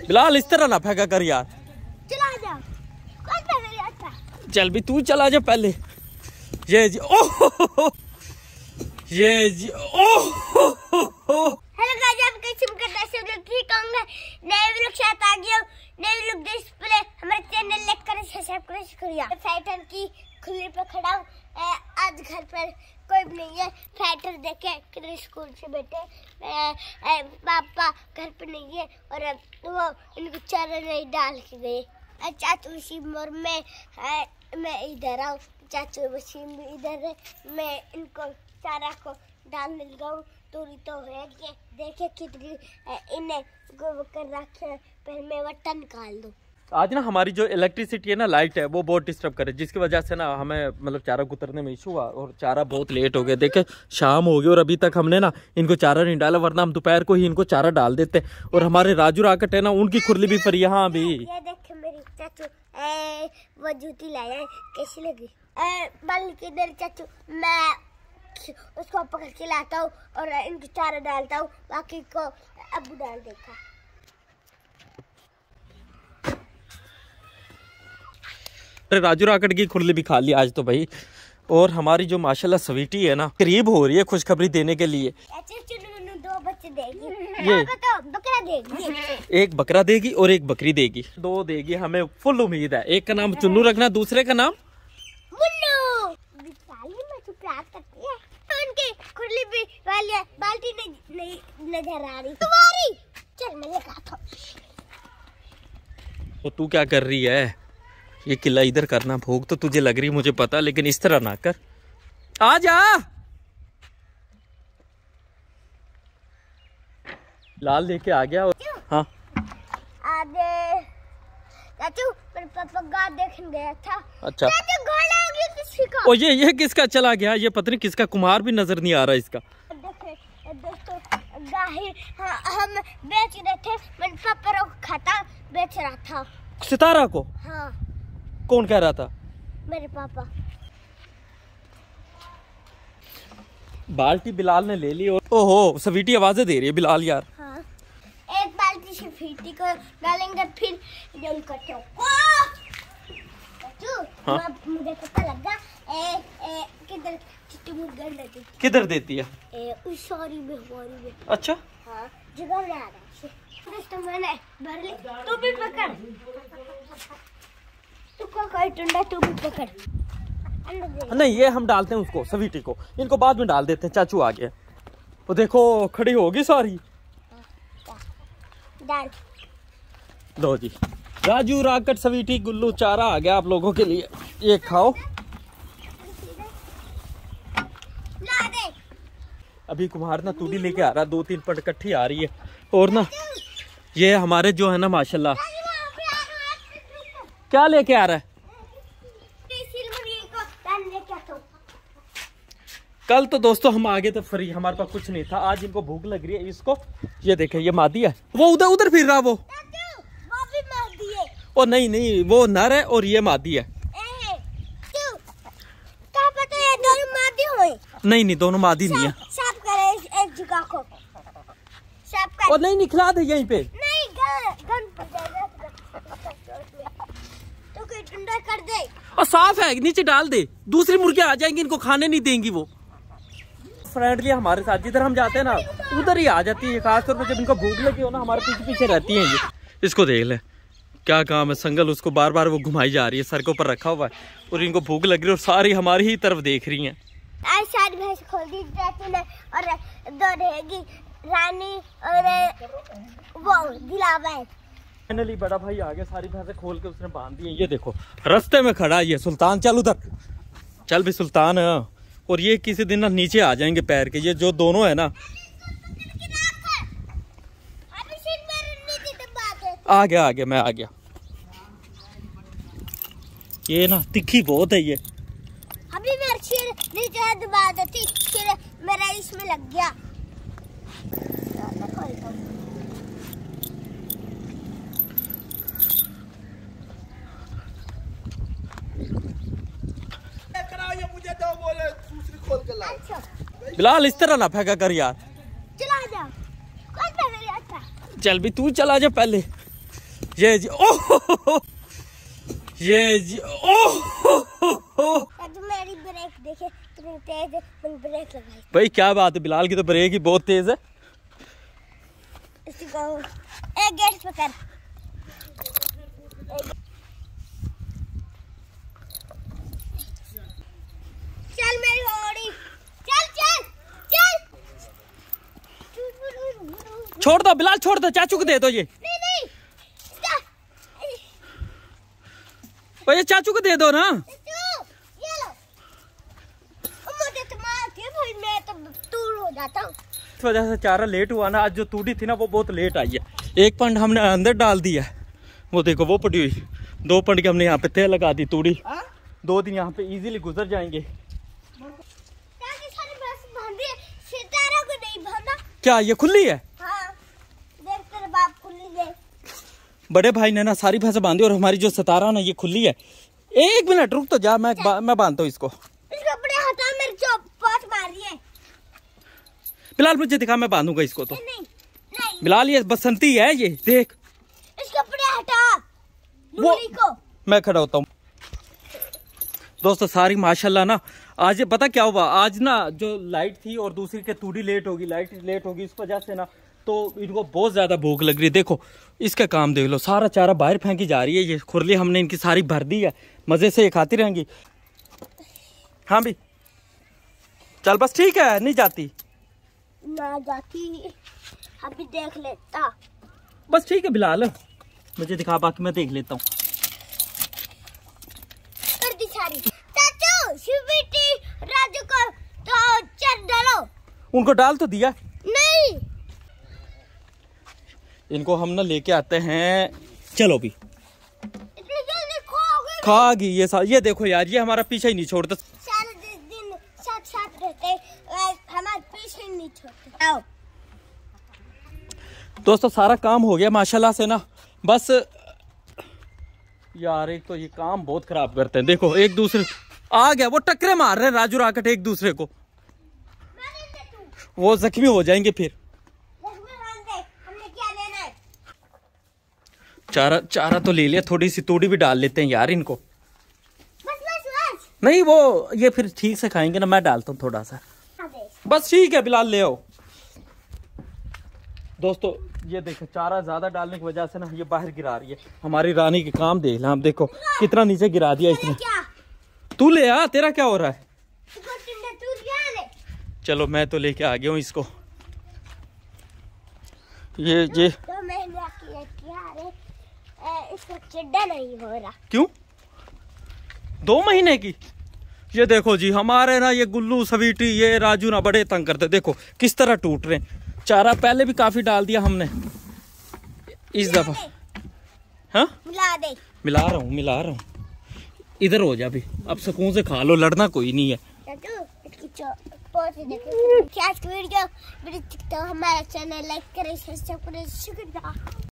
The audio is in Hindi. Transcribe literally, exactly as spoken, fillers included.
बिलाल इस तरह ना फेंका कर यार। चला जा। चल भी तू चला जा पहले। ये जी ओह ये जी ओह। हेलो गाइस, आप कैसे करते हैं सब लोग ठीक होंगे। नए व्लॉग साथ आ गया। नए व्लॉग डिस्प्ले हमारे चैनल लाइक करें, सब्सक्राइब करें, शुक्रिया। फैटर की खुले पे खड़ा हूँ। आज घर पर कोई भी नहीं है। फैटर देखे किधर स्कूल से बैठे। पापा घर पे नहीं है और अब वो इनको चारा नहीं डाल के गए। चाचू उसी उम्र में है, मैं इधर आऊँ। चाचू वसीम भी इधर है। मैं इनको चारा को डालने लगा हूँ। दूरी तो है कि देखे कितनी इन्हें गोबर कर रखे। पहले मैं वट्टा निकाल दूँ। आज ना हमारी जो इलेक्ट्रिसिटी है ना, लाइट है, वो बहुत डिस्टर्ब करे, जिसकी वजह से ना हमें मतलब चारा उतरने में इशू हुआ और चारा बहुत लेट हो गया। देखे शाम हो गई और अभी तक हमने ना इनको चारा नहीं डाला, वरना हम दोपहर को ही इनको चारा डाल देते। और हमारे राजू राकट है ना, उनकी खुरली भी पर यहाँ भी। ये देखे मेरी चाचू ए, वो जूती लाया कैसी लगी। बाल किधर चाचू, मैं उसको पकड़ के लाता हूँ और इनको चारा डालता हूँ, बाकी को अबू डाल देता। अरे राजू राकट की खुरली भी खा ली आज तो भाई। और हमारी जो माशाल्लाह स्वीटी है ना, करीब हो रही है खुशखबरी देने के लिए। दो बच्चे देगी। ये तो बकरा देगी। एक बकरा देगी और एक बकरी देगी, दो देगी, हमें फुल उम्मीद है। एक का नाम चुन्नू रखना, दूसरे का नाम मुन्नू। प्यार करती है उनकी खुरली भी वाली है, बाल्टी नहीं, नहीं नजर आ रही तुम्हारी। चल मैं लेकर आता। तो तू क्या कर रही है? ये किला इधर करना, भूख तो तुझे लग रही मुझे पता, लेकिन इस तरह ना कर। आ जा। लाल लेके आ गया। हाँ आधे चाचू मेरे पापा गाय देखने गया था। अच्छा चाचू घोड़ा हो गया किसी का। ओ ये ये किसका चला गया? ये पता नहीं किसका, कुमार भी नजर नहीं आ रहा इसका। देखे दोस्तों गाय हम बेच रहे थे। मेरे पापा को खाता बेच रहा था। सितारा को? हाँ। कौन कह रहा था? मेरे पापा। बाल्टी बिलाल ने ले ली और ओहो स्वीटी आवाजें दे रही है बिलाल यार। हाँ। एक बाल्टी से स्वीटी को डालेंगे, फिर जल करते हो। हाँ? मुझे पता लगा ए, ए, किधर चिट्टी मुर्गा देती। किधर देती है? ए, सॉरी में, सॉरी में। अच्छा हाँ, जगह में आ रहा है। तो मैंने भर ली। तू भी पकड़। तू को कोई टुंडा, तू भी पकड़। नहीं ये हम डालते हैं उसको, स्वीटी को, इनको बाद में डाल देते हैं। चाचू आ गया, वो देखो खड़ी होगी सारी। डाल लो जी, राजू राकट स्वीटी गुल्लू चारा आ गया आप लोगों के लिए, ये खाओ। ला दे। अभी कुम्हार ना तूड़ी लेके आ रहा, दो तीन पट इकट्ठी आ रही है। और ना ये हमारे जो है ना माशाल्लाह, क्या लेके आ रहा है? कल तो दोस्तों हम आगे तो फ्री, हमारे पास कुछ नहीं था। आज इनको भूख लग रही है। इसको ये देखे, ये मादी है, वो उधर उधर फिर रहा। वो वो भी मादी है। ओ नहीं नहीं, वो नर है और ये मादी है। क्या पता है दोनों मादी हुए? नहीं नहीं, दोनों मादी नहीं है। साफ करे एक जगह को, साफ कर। और नहीं निकला दे यहीं पे। नहीं गन गन पर जाएगा तो कोई ठंडा कर दे। और साफ है, नीचे डाल दे, दूसरी मुर्गियां आ जाएंगी, इनको खाने नहीं देंगी। वो फ्रेंडली हमारे साथ, जिधर हम जाते हैं ना उधर ही आ जाती है। खासतौर पर जब इनको भूख लगी हो ना, हमारे पीछे पीछे रहती हैं ये। इसको देख ले क्या काम है, संगल उसको बार बार वो घुमाई जा रही है, सर के ऊपर रखा हुआ है और इनको भूख लग रही है और सारी हमारी ही तरफ देख रही हैं। आज सारी भैंस खोल दी जाती है और दो रहेगी, रानी और वो दिलावा है। फाइनली बड़ा भाई आ गया, सारी भैंसें खोल के उसने बांध दी है। ये देखो रास्ते में खड़ा है ये सुल्तान, चल उधर चल भी सुल्तान। और ये किसी दिन ना नीचे आ जाएंगे पैर के, ये जो दोनों है ना। आ गया आ गया मैं आ गया। ये ना तिखी बहुत है ये। अभी मेरे सिर नीचे दबा देती, फिर मेरा इसमें लग गया। बिलाल इस तरह ना फेंका कर यार। चला जा। चल भी तू चला जा पहले। ये जी ओह ये जी ओह मेरी ब्रेक देखे कितनी तेज है, मैंने ब्रेक लगाई। भाई क्या बात है, बिलाल की तो ब्रेक ही बहुत तेज है। इसको एक गेट पकड़। चल मेरी घोड़ी, चल चल चल। छोड़ दो बिलाल, छोड़ दो, चाचू को दे दो ये। नहीं नहीं भाई चाचू को दे दो ना। ये लो। मुझे तो मारती है भाई, मैं तो दूर हो जाता हूँ। इस वजह से चारा लेट हुआ ना, आज जो तूड़ी थी ना वो बहुत लेट आई है। एक पंड हमने अंदर डाल दिया, वो देखो वो पड़ी हुई। दो पंड के हमने यहाँ पे तय लगा दी तूड़ी। दो दिन यहाँ पे इजीली गुजर जाएंगे। सितारा को नहीं बांधा। क्या ये खुली है? हाँ, देख तेरे बाप खुली है। बड़े भाई ने ना सारी भैंसें बांधी और हमारी जो सितारा ना ये खुली है। एक मिनट रुक तो जा, मैं बा, मैं बांधता हूँ इसको। इसको अपने हटा, मेरे जो पास मारी है। बिलाल मुझे दिखा, मैं बांधूंगा इसको तो। नहीं नहीं बिलाल ये बसंती है, ये देख। इसको अपने हटा, लूली को। मैं खड़ा होता हूँ। दोस्तों सारी माशाल्लाह ना, आज पता क्या हुआ, आज ना जो लाइट थी और दूसरी के तूड़ी लेट होगी, लाइट लेट होगी, इस वजह से ना तो इनको बहुत ज्यादा भूख लग रही है। देखो इसका काम देख लो, सारा चारा बाहर फेंकी जा रही है। ये खुरली हमने इनकी सारी भर दी है, मजे से ये खाती रहेंगी। हाँ भी चल बस ठीक है, नहीं जाती ना जाती, अभी देख लेता। बस ठीक है बिलाल, मुझे दिखा, बाकी मैं देख लेता हूँ। कर दी सारी। चाचू शिविटी राजू को तो चर डालो। उनको डाल तो दिया। नहीं, इनको हम ना लेके आते हैं। चलो भी इतनी जल्दी खोओगे? खा गई ये सा, ये देखो यार, ये हमारा पीछा ही नहीं छोड़ता। सारे दिन साथ साथ रहते, हमारे पीछे नहीं छोड़ते। आओ दोस्तों सारा काम हो गया माशाल्लाह से ना। बस यार एक तो ये काम बहुत खराब करते हैं। देखो एक दूसरे आ गया, वो टक्करे मार रहे हैं राजू राकट एक दूसरे को, वो जख्मी हो जाएंगे फिर। हमने क्या लेना है? चारा चारा तो ले लिया, थोड़ी सी तूड़ी भी डाल लेते हैं यार इनको। बस बस बस। नहीं वो ये फिर ठीक से खाएंगे ना, मैं डालता हूँ थोड़ा सा। बस ठीक है बिलाल, ले आओ। दोस्तों ये देखो चारा ज्यादा डालने की वजह से ना ये बाहर गिरा रही है। हमारी रानी के काम देख ला, हम देखो कितना नीचे गिरा दिया इसने। तू ले आ, तेरा क्या हो रहा है? चलो मैं तो लेके आ गया हूँ इसको। ये ये तो मैंने किया किया रे, इसको चिड्डा नहीं हो रहा। क्यों? दो महीने की? ये देखो जी हमारे ना ये गुल्लू सवीटी ये राजू ना बड़े तंग करते, देखो किस तरह टूट रहे हैं। चारा पहले भी काफी डाल दिया हमने इस दफा। हाँ मिला दे। मिला रहा हूँ मिला रहा हूँ। इधर हो जा भी, अब सुकून से खा लो, लड़ना कोई नहीं है। वीडियो हमारा चैनल लाइक करें, सब्सक्राइब करें। शुक्रिया।